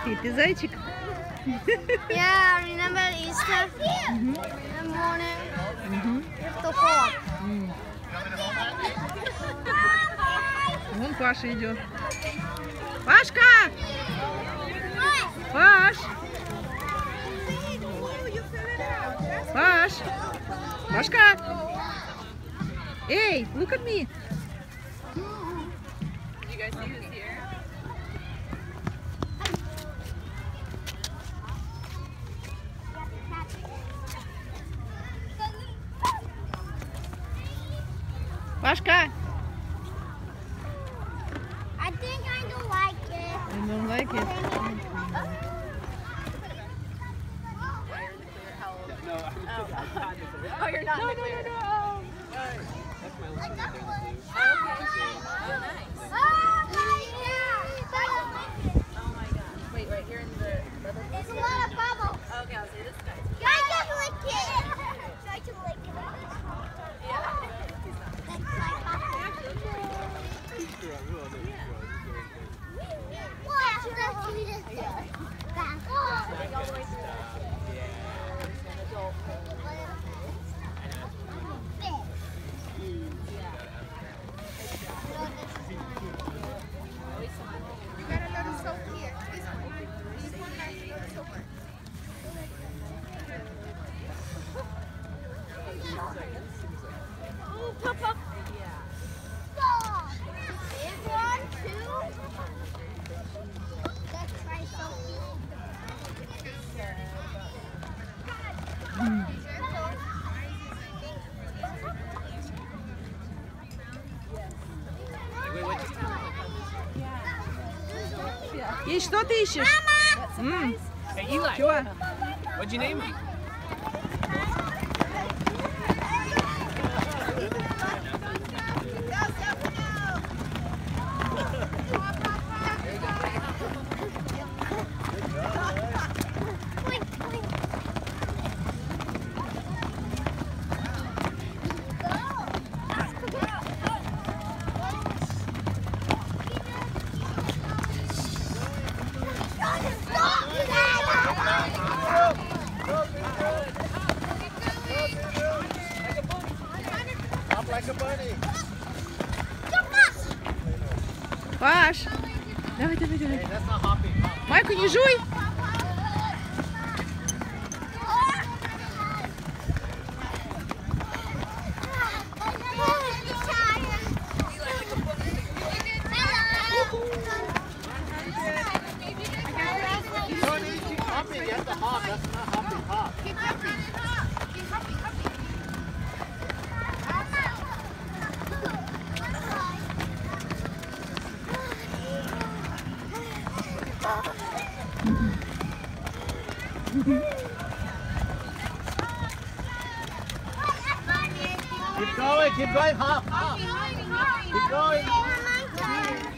Софи, ты зайчик? Yeah, remember Easter? In the morning, the hot. Вон Паша идет. Пашка! Паш! Паш! Пашка! Эй, look at me! You guys see who's here? Пашка! I think I don't like it. You don't like it? Oh, you're not in the clear. Oh, Oh my god. Wait, right here in the leather. There's a lot of bubbles. Okay, I'll say this guy. Try to lick it. Try to lick it. И что ты ищешь? Hey, Eli, Чего? what'd you name me? Like a bunny. Паш! Давай, давай, давай. Hey, that's not hopping. Майку не жуй! You don't need to keep hopping. You have to hop. That's not hopping. Hop. Keep hopping. Keep hopping, hopping. Keep going. Keep going. Hop. Hop. Hopping, hopping, hopping. Keep going.